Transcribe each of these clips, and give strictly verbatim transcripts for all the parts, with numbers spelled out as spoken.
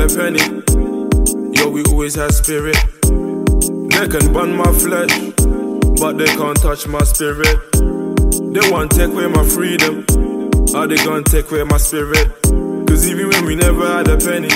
a penny. Yo, we always had spirit. They can burn my flesh, but they can't touch my spirit. They want to take away my freedom, how they gonna take away my spirit? Cause even when we never had a penny,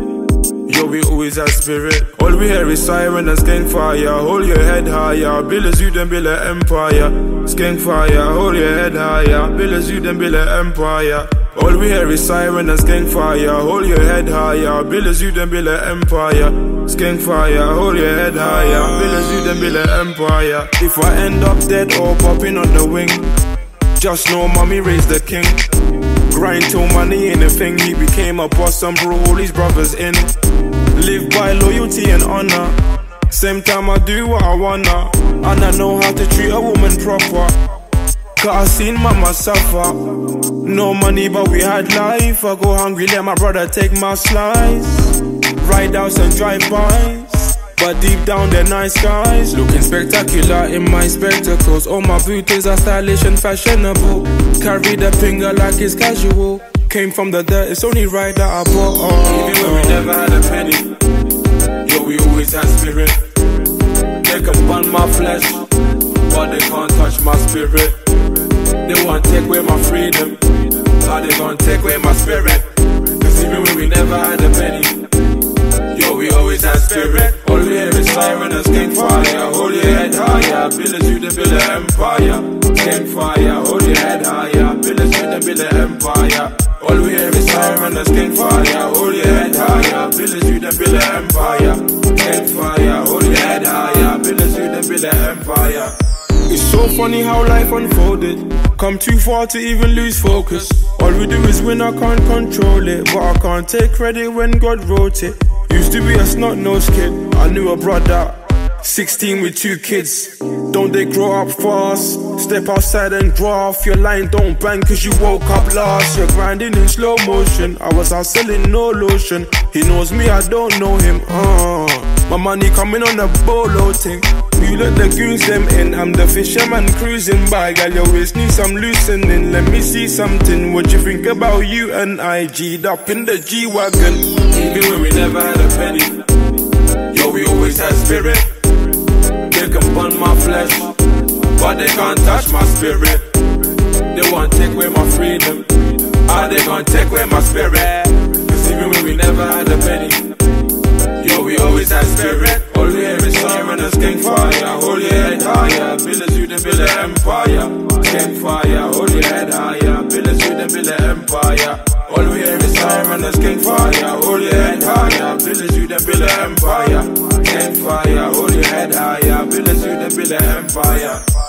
yo, we always had spirit. All we hear is siren and skank fire. Hold your head higher, build as you then build an empire. Skank fire, hold your head higher, build as you then build an empire. All we hear is siren and skank fire. Hold your head higher, build as you then build an empire. Skank fire, hold your head higher, build as you then build an empire. If I end up dead or popping on the wing, just know mommy raised the king. Grind till money ain't a thing. He became a boss and brought all his brothers in. Live by loyalty and honor. Same time I do what I wanna, and I know how to treat a woman proper. Cause I seen mama suffer. No money but we had life. I go hungry, let my brother take my slice. Ride outs and drive-bys, but deep down they're nice guys. Looking spectacular in my spectacles. All my booties are stylish and fashionable. Carry the finger like it's casual. Came from the dirt, it's only right that I bought. Oh. Even when we never had a penny, yo, we always had spirit. They can burn my flesh, but they can't touch my spirit. They want to take away my freedom, how they gonna take away my spirit? Cause even when we never had a penny, yo, we always had spirit. All we hear is siren and skank fire. Hold your head higher, build as you then build an empire. Skank fire, hold your head higher, build as you then build an empire. All we hear is siren and skank fire. Hold your head higher, build as you then build an empire. Skank fire, hold your head higher, build as you then build an empire. It's so funny how life unfolded. Come too far to even lose focus. All we do is win, I can't control it, but I can't take credit when God wrote it. Used to be a snot-nosed kid, I knew a brother, sixteen with two kids. Don't they grow up fast? Step outside and graft. Your line don't bang cause you woke up last. You're grinding in slow motion, I was out selling no lotion. He knows me, I don't know him. uh. My money coming on a bolo thing. You let the goons them in, I'm the fisherman cruising by. Girl, your waist needs some loosening, let me see something. What you think about you and I G'd up in the G-Wagon? Even when we never had a penny, yo, we always had spirit. They can burn my flesh, but they can't touch my spirit. They want to take away my freedom, how they gonna take away my spirit? Cause even when we never had a penny, yo, we always had spirit. All we hear is siren and skank fire. Hold your head higher, build as you then build an empire. Skank fire, hold your head higher, build as you then build an empire. All we hear is siren and skank fire. Hold your head higher, build as you then build an empire. Skank fire, hold your head higher, build as you then build an empire.